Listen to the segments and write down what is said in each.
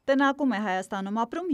Տնակում է Հայաստանում ապրում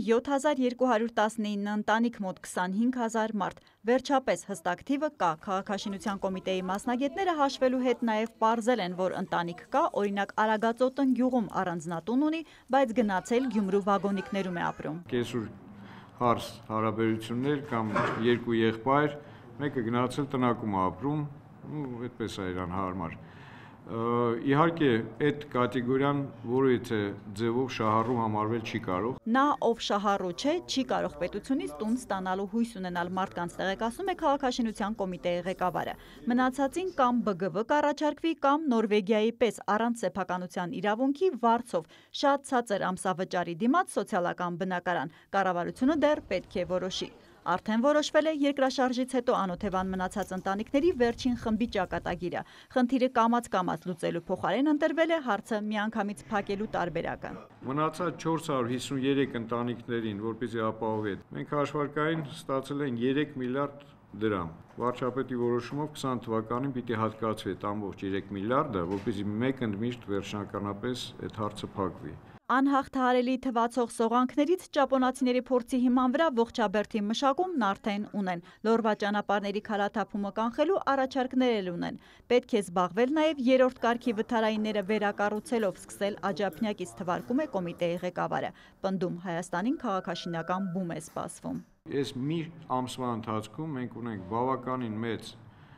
7219 ընտանիք, մոտ 25000 մարդ։ Վերջապես հստակ թիվը կա, քաղաքաշինության կոմիտեի մասնագետները հաշվելու հետ նաև պարզել են, որ ընտանիք կա, օրինակ Արագածոտն գյուղում առանձնատուն ունի, բայց գնացել Գյումրու վագոնիկներում է ապրում։ Կեսուր հարս հարաբերություններ կամ երկու եղբայր, մեկը գնացել տնակում է ապրում, այդպես է իրան հարմար։ Իհարկե այդ կատեգորիան որևէ ձևով շահառու համարվել չի կարող։ Նա, ով շահառու չէ, չի կարող պետությունից տուն ստանալու հույս ունենալ մարդկանց, տեղեկացնում է քաղաքաշինության կոմիտեի ղեկավարը։ Մնացածին կամ ԲԳՎ կառաջարկվի, կամ Նորվեգիայի պես առանց սեփականության իրավունքի վարձով շատ ցածր ամսավճարի դիմաց սոցիալական բնակարան։ Կառավարությունը դեռ պետք է որոշի։ Արդեն որոշվել է երկրաշարժից հետո անօթևան մնացած ընտանիքների վերջին խմբի ճակատագիրը։ Խնդիրը կամաց լուծելու փոխարեն ընտրվել է հարցը միանգամից փակելու տարբերակը։ Մնացած 453 ընտանիքներին, որպեսզի ապահովի, մենք հաշվարկային ստացել ենք 3 միլիարդ դրամ։ Վարչապետի որոշումով 20 թվականին պիտի հատկացվի այդ ամբողջ 3 միլիարդը, որպեսզի մեկ ընդմիշտ վերջնականապես այդ հարցը փակվի։ Անհաղթահարելի թվացող սողանքներից ճապոնացիների փորձի հիման վրա ողջաբերդի մշակումն արդեն ունեն։ Լորվա ճանապարհների քարաթափումը կանխելու առաջարկներ էլ ունեն։ Պետք է զբաղվել նաև երրորդ կարգի վթարայինները վերակառուցելով, սկսել աջափնյակից թվարկում է կոմիտեի ղեկավարը։ Պնդում Հայաստանին քաղաքաշինական բում է սպասվում։ Այս մի ամսվա ընթացքում մենք ունենք բավականին մեծ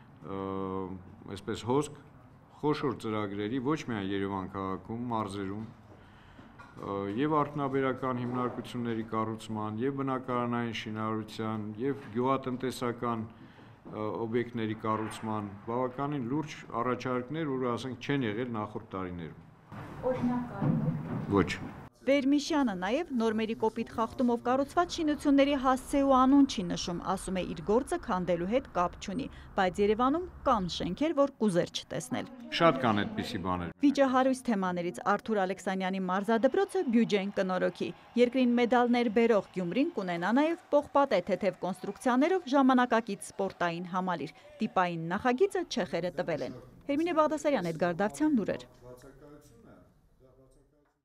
այսպես հոսք խոշոր ծրագրերի ոչ միայն Երևան քաղաքում, մարզերում, եւ արդյունաբերական հիմնարկությունների կառուցման, եւ բնակարանային շինարարության, եւ գյուղատնտեսական օբյեկտների կառուցման բավականին լուրջ առաջարկներ, որ ասենք չեն եղել նախորդ տարիներում։ Օրինակ կարող եք։ Ոչ։ Վերմիշյանը նաև նորմերի կոպիտ խախտումով կառուցված շինությունների հասցե ու անուն չի նշում, ասում է իր գործը քանդելու հետ կապ չունի, բայց Երևանում կան շենքեր, որ կուզեր չտեսնել։ Շատ կան այդպիսի բաներ։ Վիճահարույց թեմաներից Արթուր Ալեքսանյանի մարզադպրոցը բյուջեն կնորոգի։ Երկրին մեդալներ բերող Գյումրին կունենա նաև պողպատե թեթև կոնստրուկցիաներով ժամանակակից սպորտային համալիր։ Տիպային նախագիծը չեխերը տվել են։ Հերմինե Բաղդասարյան, Էդգար Դավթյան, լուրեր։